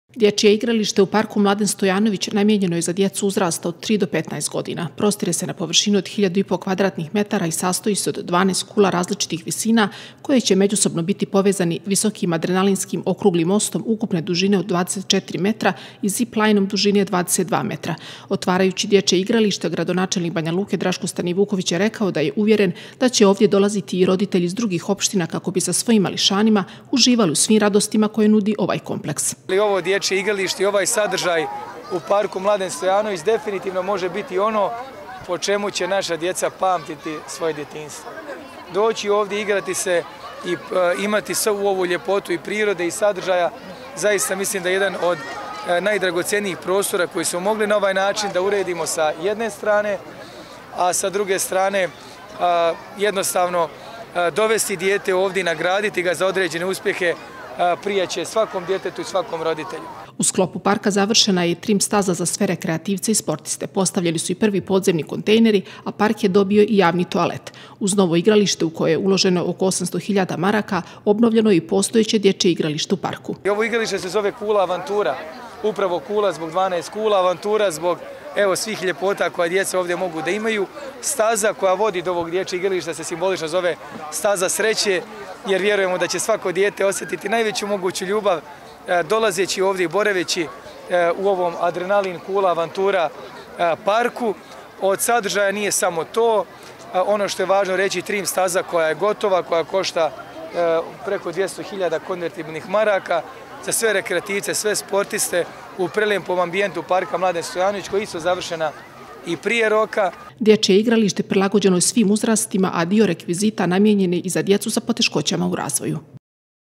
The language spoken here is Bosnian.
Dječje igralište u parku Mladen Stojanović namijenjeno je za djecu uzrasta od 3 do 15 godina. Prostire se na površinu od 1500 kvadratnih metara i sastoji se od 12 kula različitih visina koje će međusobno biti povezani visokim adrenalinskim okruglim mostom ukupne dužine od 24 metra i zip-lineom dužine 22 metra. Otvarajući dječje igralište, gradonačelnik Banja Luke Draško Stanivuković je rekao da je uvjeren da će ovdje dolaziti i roditelji iz drugih opština kako bi sa svojim mališanima uživali u svim radostima koje nudi ovaj kompleks. Ovo dječje igralište i ovaj sadržaj u parku Mladen Stojanović definitivno može biti ono po čemu će naša djeca pamtiti svoje djetinjstvo. Doći ovdje, igrati se i imati svu ovu ljepotu i prirode i sadržaja, zaista mislim da je jedan od najdragocenijih prostora koji smo mogli na ovaj način da uredimo sa jedne strane, a sa druge strane jednostavno dovesti dijete ovdje i nagraditi ga za određene uspjehe prijaće svakom djetetu i svakom roditelju. U sklopu parka završena je i trim staza za sve rekreativce i sportiste. Postavljeni su i prvi podzemni kontejneri, a park je dobio i javni toalet. Uz novo igralište u koje je uloženo oko 800.000 maraka, obnovljeno je i postojeće dječje igralište u parku. Ovo igralište se zove Kula Avantura. Upravo Kula zbog 12 kula, Avantura zbog svih ljepota koje djeca ovdje mogu da imaju. Staza koja vodi do ovog dječjeg igrališta se simbolično zove staza sreće, jer vjerujemo da će svako dijete osjetiti najveću moguću ljubav dolazeći ovdje i boraveći u ovom Adrenalin Kula Avantura parku. Od sadržaja nije samo to. Ono što je važno reći, trim staza koja je gotova, koja košta preko 200.000 konvertibilnih maraka za sve rekreativce, sve sportiste u prelijepom ambijentu parka Mladen Stojanović, koja je isto završena i prije roka. Dječje igralište prilagođeno je svim uzrastima, a dio rekvizita namijenjen je i za djecu sa poteškoćama u razvoju.